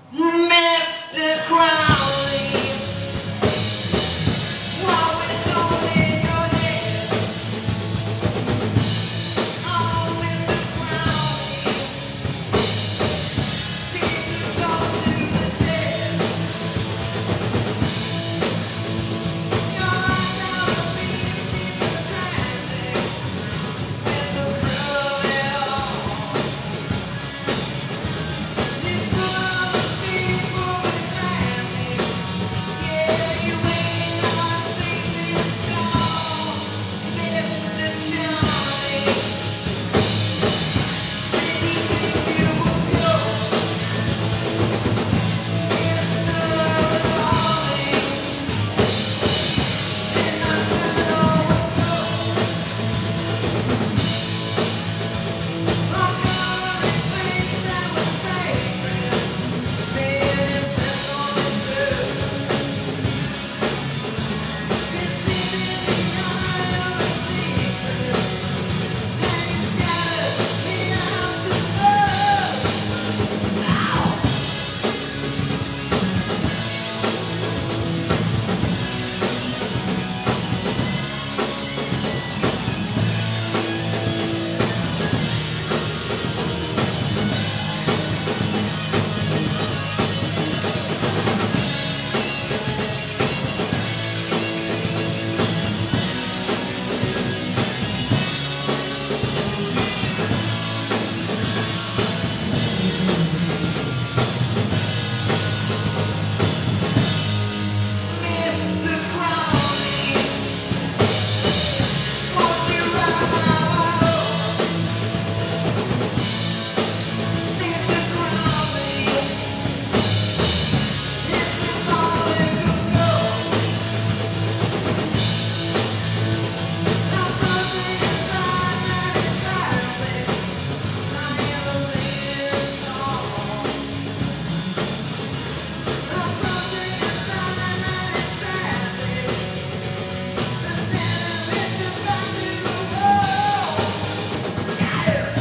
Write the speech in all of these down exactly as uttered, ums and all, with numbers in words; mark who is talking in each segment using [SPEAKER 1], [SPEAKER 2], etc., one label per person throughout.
[SPEAKER 1] Mister Crowley, what went on in your head? Oh, Mister Crowley, did you talk to the dead? Your eyes are the beast in the traffic, and the blue at all. You could be moving traffic, yeah, you ain't not safe and strong, Mister Johnny. Did he think you were pure, Mister Darling? Did not turn over good. I'm gonna things that were sacred, being in this only true. It's leaving me out of the secret, and you scattered me out to love. Ow! Mister Crowley, won't you ride my boat? Mister Crowley, if you falling to go, I'm frozen inside that traffic, I am a living song. I'm frozen inside that traffic, the television's back to the wall. Yeah!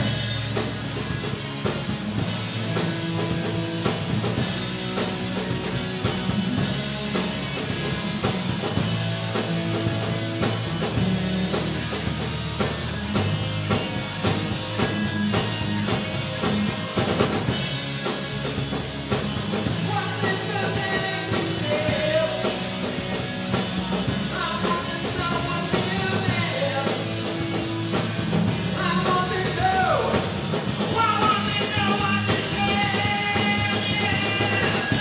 [SPEAKER 1] What is the name you feel? I want to know what you feel. I want to know. I want to know what you feel. Yeah.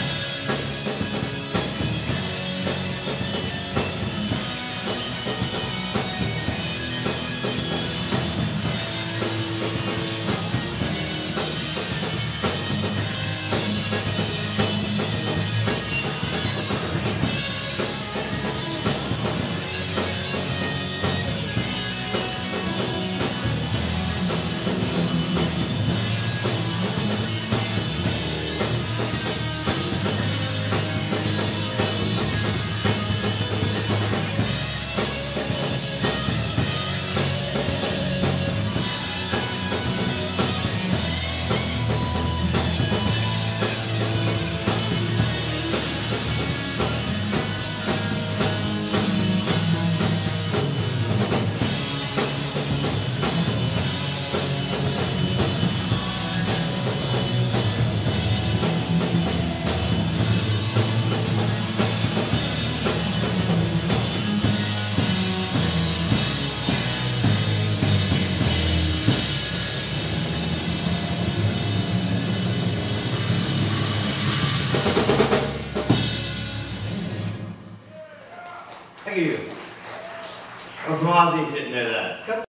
[SPEAKER 1] Thank you. That was Mozzie if you didn't know that.